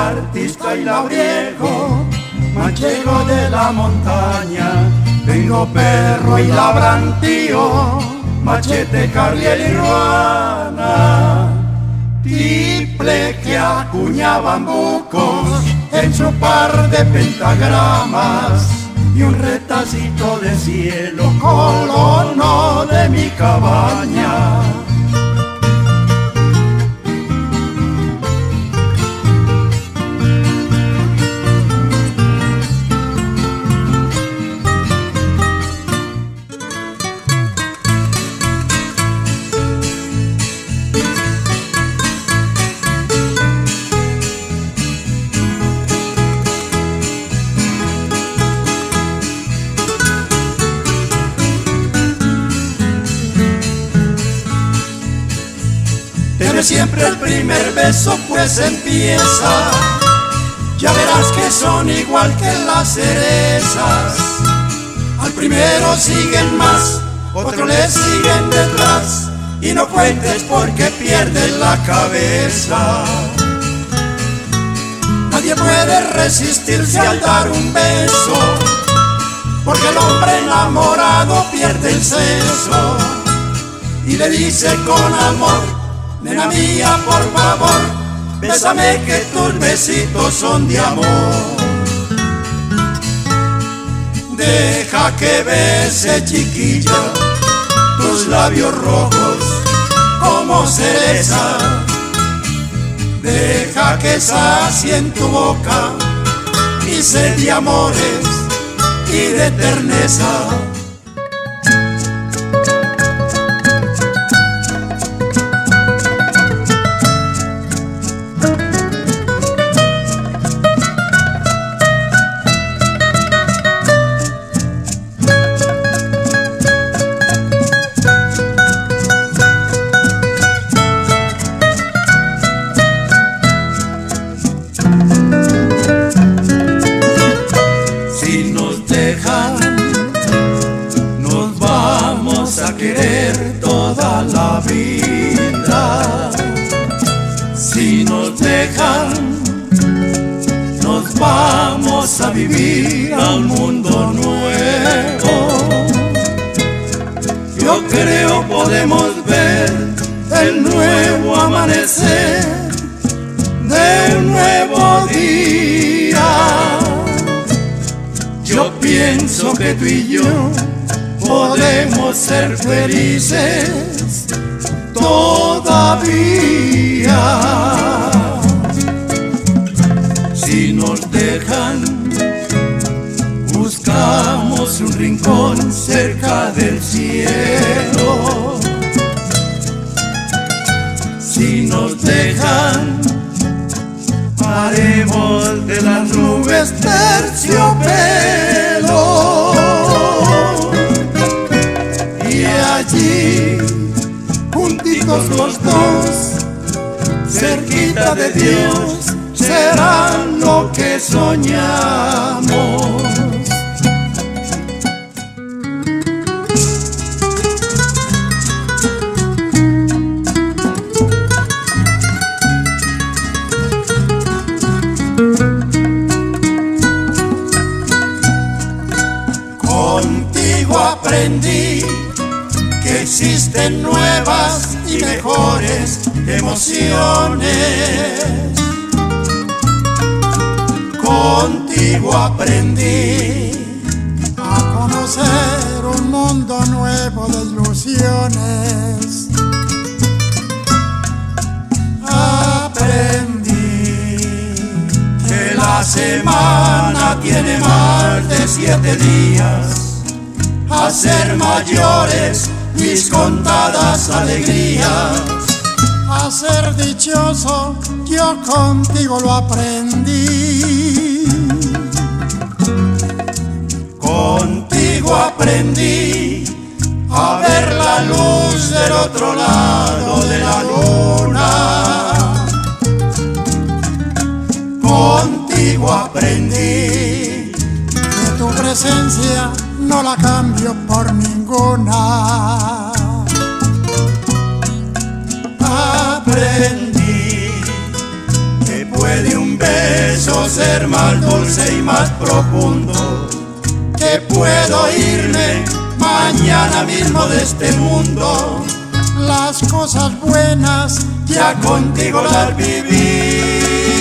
artista y labriego, manchego de la montaña. Tengo perro y labrantío, machete, carriel y ruana. Tiple que acuñaban bucos en su par de pentagramas, y un retacito de cielo colono de mi cabaña. Siempre el primer beso pues empieza, ya verás que son igual que las cerezas. Al primero siguen más, otros le siguen detrás, y no cuentes porque pierden la cabeza. Nadie puede resistirse al dar un beso, porque el hombre enamorado pierde el seso y le dice con amor: nena mía, por favor, bésame que tus besitos son de amor. Deja que bese, chiquilla, tus labios rojos como cereza. Deja que sacie en tu boca mi sed de amores y de terneza. Si nos dejan, nos vamos a vivir a un mundo nuevo. Yo creo podemos ver el nuevo amanecer de un nuevo día. Yo pienso que tú y yo podemos ser felices todavía. Si nos dejan, buscamos un rincón cerca del cielo. Si nos dejan, haremos de las nubes terciopelo. Y allí, juntitos los dos, cerquita de Dios, serán lo que soñamos. Contigo aprendí que existen nuevas y mejores emociones. Contigo aprendí a conocer un mundo nuevo de ilusiones. Aprendí que la semana tiene más de 7 días, a ser mayores mis contadas alegrías. A ser dichoso yo contigo lo aprendí. Contigo aprendí a ver la luz del otro lado de la luna. Contigo aprendí que tu presencia no la cambio por ninguna. Aprendí que puede un beso eso ser más dulce y más profundo, que puedo irme mañana mismo de este mundo. Las cosas buenas ya contigo las viví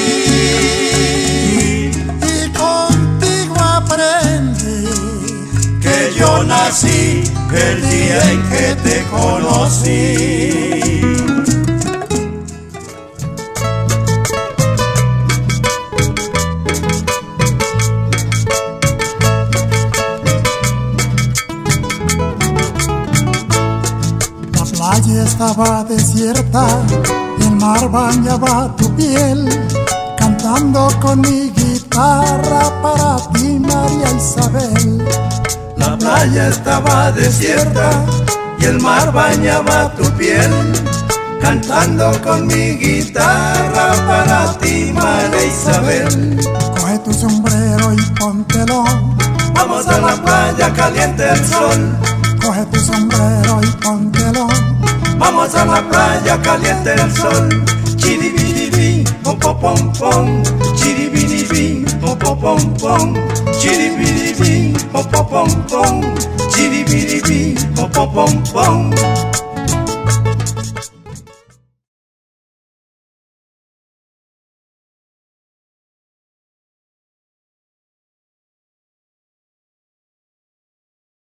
y contigo aprendí que yo nací el día en que te conocí. La playa estaba desierta, el mar bañaba tu piel, cantando con mi guitarra para ti, María Isabel. La playa estaba desierta y el mar bañaba tu piel, cantando con mi guitarra para ti, María Isabel. Coge tu sombrero y póntelo, vamos a la playa, caliente el sol. Coge tu sombrero y póntelo, vamos a la playa, caliente el sol. Chiribiribi, pom pom, chiribiribi, pom pom, chiribiribi, pom pom, chiribiribi, pom pom.